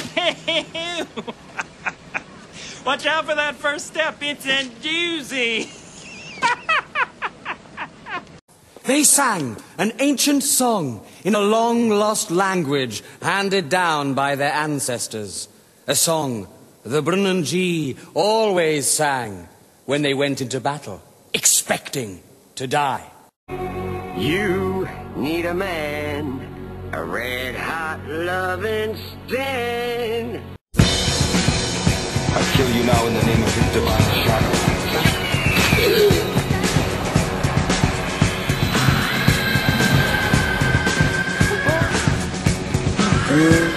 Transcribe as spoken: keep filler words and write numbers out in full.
Watch out for that first step. It's a doozy. They sang an ancient song in a long-lost language handed down by their ancestors. A song the Brunanji always sang when they went into battle, expecting to die. You need a man, a red-hot loving stand. I kill you now in the name of his divine shadow.